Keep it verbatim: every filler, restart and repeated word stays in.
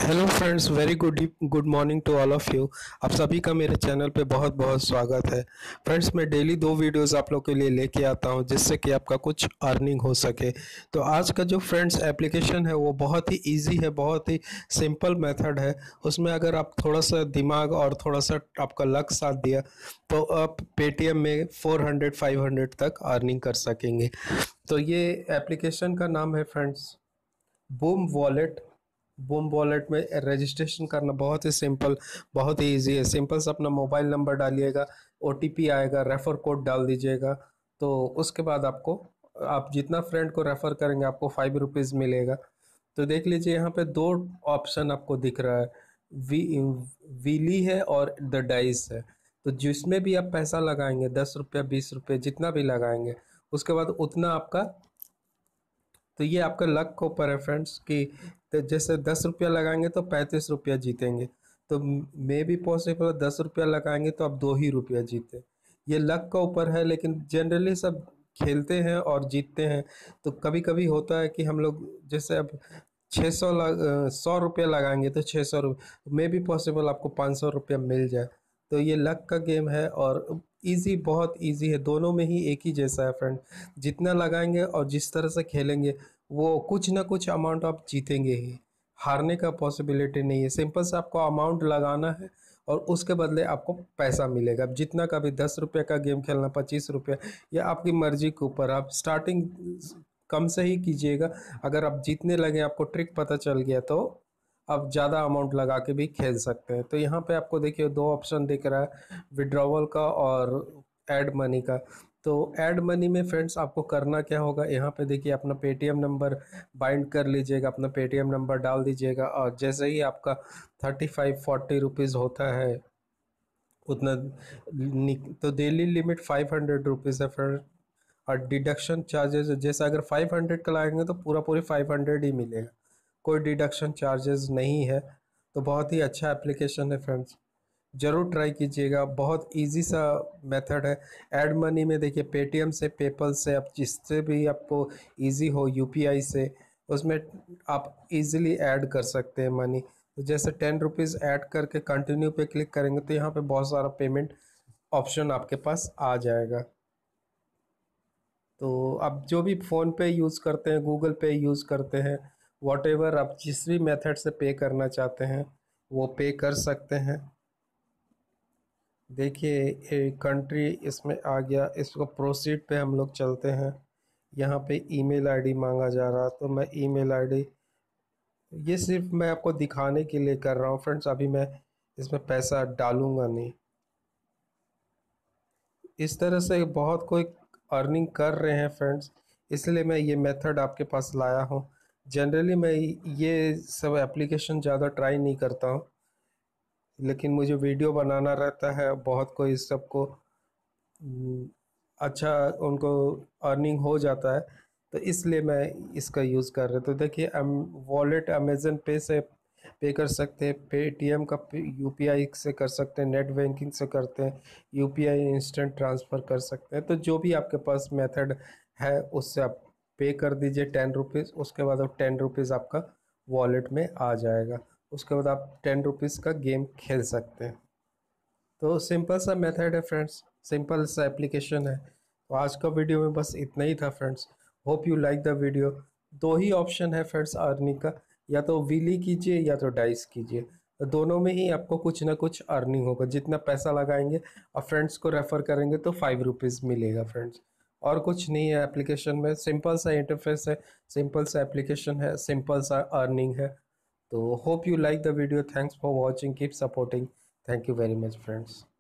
Hello friends, very good good morning to all of you. आप सभी का मेरे चैनल पे बहुत बहुत स्वागत है। फ्रेंड्स, मैं डेली दो वीडियोस आप लोग के लिए लेके आता हूं जिससे कि आपका कुछ अर्निंग हो सके। तो आज का जो फ्रेंड्स एप्लीकेशन है वो बहुत ही इजी है, बहुत ही सिंपल मेथड है। उसमें अगर आप थोड़ा सा दिमाग और थोड़ा सा आपका लक साथ दिया तो आप पेटीएम में फोर हंड्रेड फाइव हंड्रेड तक अर्निंग कर सकेंगे। तो ये एप्लीकेशन का नाम है friends boom wallet. Boom wallet में रजिस्ट्रेशन करना बहुत ही सिंपल, बहुत ही इजी है। सिंपल से अपना मोबाइल नंबर डालिएगा, ओटीपी आएगा, रेफर कोड डाल दीजिएगा। तो उसके बाद आपको, आप जितना फ्रेंड को रेफर करेंगे आपको फाइव रुपीज़ मिलेगा। तो देख लीजिए यहाँ पे दो ऑप्शन आपको दिख रहा है, वी वीली है और द डाइस है। तो जिसमें भी आप पैसा लगाएंगे, दस रुपया बीस रुपये जितना भी लगाएंगे, उसके बाद उतना आपका, तो ये आपका लक के ऊपर है फ्रेंड्स कि तो जैसे दस रुपया लगाएंगे तो पैंतीस रुपया जीतेंगे। तो मे भी पॉसिबल दस रुपया लगाएंगे तो आप दो ही रुपया जीते। ये लक का ऊपर है, लेकिन जनरली सब खेलते हैं और जीतते हैं। तो कभी कभी होता है कि हम लोग जैसे अब छः सौ लग सौ रुपया लगाएंगे तो छः सौ रुपये मे भी पॉसिबल आपको पाँच सौ रुपया मिल जाए। तो ये लक का गेम है और इजी, बहुत इजी है। दोनों में ही एक ही जैसा है फ्रेंड। जितना लगाएंगे और जिस तरह से खेलेंगे वो कुछ ना कुछ अमाउंट आप जीतेंगे ही, हारने का पॉसिबिलिटी नहीं है। सिंपल से आपको अमाउंट लगाना है और उसके बदले आपको पैसा मिलेगा। अब जितना का भी दस रुपये का गेम खेलना, पच्चीस रुपये, या आपकी मर्जी के ऊपर। आप स्टार्टिंग कम से ही कीजिएगा। अगर आप जीतने लगे, आपको ट्रिक पता चल गया, तो आप ज़्यादा अमाउंट लगा के भी खेल सकते हैं। तो यहाँ पे आपको देखिए दो ऑप्शन दिख रहा है, विड्रॉवल का और ऐड मनी का। तो ऐड मनी में फ्रेंड्स आपको करना क्या होगा, यहाँ पे देखिए अपना पेटीएम नंबर बाइंड कर लीजिएगा, अपना पेटीएम नंबर डाल दीजिएगा, और जैसे ही आपका थर्टी फाइव फोर्टी रुपीज़ होता है उतना, तो daily limit five hundred rupees है फ्रेंड। और डिडक्शन चार्जेस जैसे अगर फाइव हंड्रेड का लगाएंगे तो पूरा पूरी फाइव हंड्रेड ही मिलेगा, कोई डिडक्शन चार्जेस नहीं है। तो बहुत ही अच्छा एप्लीकेशन है फ्रेंड्स, ज़रूर ट्राई कीजिएगा। बहुत इजी सा मेथड है। ऐड मनी में देखिए पेटीएम से, पेपल से, आप जिससे भी आपको इजी हो, यूपीआई से, उसमें आप इजीली ऐड कर सकते हैं मनी। तो जैसे टेन रुपीज़ ऐड करके कंटिन्यू पे क्लिक करेंगे तो यहाँ पे बहुत सारा पेमेंट ऑप्शन आपके पास आ जाएगा। तो आप जो भी फ़ोन पे यूज़ करते हैं, गूगल पे यूज़ करते हैं, वॉटेवर आप जिस भी मेथड से पे करना चाहते हैं वो पे कर सकते हैं। देखिए कंट्री इसमें आ गया, इसको प्रोसीड पे हम लोग चलते हैं। यहाँ पे ईमेल आईडी मांगा जा रहा, तो मैं ईमेल आईडी, ये सिर्फ मैं आपको दिखाने के लिए कर रहा हूँ फ्रेंड्स, अभी मैं इसमें पैसा डालूंगा नहीं। इस तरह से बहुत कोई अर्निंग कर रहे हैं फ्रेंड्स, इसलिए मैं ये मेथड आपके पास लाया हूँ। जनरली मैं ये सब एप्लीकेशन ज़्यादा ट्राई नहीं करता हूँ, लेकिन मुझे वीडियो बनाना रहता है। बहुत कोई इस सबको हम्म, अच्छा, उनको अर्निंग हो जाता है, तो इसलिए मैं इसका यूज़ कर रहा हूँ। तो देखिए वॉलेट अमेज़न पे से पे कर सकते हैं, पेटीएम का यूपीआई से कर सकते हैं, नेट बैंकिंग से करते हैं, यूपीआई इंस्टेंट ट्रांसफ़र कर सकते हैं। तो जो भी आपके पास मेथड है उससे आप पे कर दीजिए टेन रुपीज़, उसके बाद वो टेन रुपीज़ आपका वॉलेट में आ जाएगा। उसके बाद आप टेन रुपीज़ का गेम खेल सकते हैं। तो सिंपल सा मेथड है फ्रेंड्स, सिंपल सा एप्लीकेशन है। तो आज का वीडियो में बस इतना ही था friends. Hope you like the video. दो ही ऑप्शन है फ्रेंड्स अर्निंग का, या तो व्हीली कीजिए या तो डाइस कीजिए। तो दोनों में ही आपको कुछ ना कुछ अर्निंग होगा। जितना पैसा लगाएंगे और फ्रेंड्स को रेफ़र करेंगे तो फाइव रुपीज़ मिलेगा फ्रेंड्स। और कुछ नहीं है एप्लीकेशन में, सिंपल सा इंटरफेस है, सिंपल सा एप्लीकेशन है, सिंपल सा अर्निंग है। तो hope you like the video. Thanks for watching. Keep supporting. Thank you very much, friends.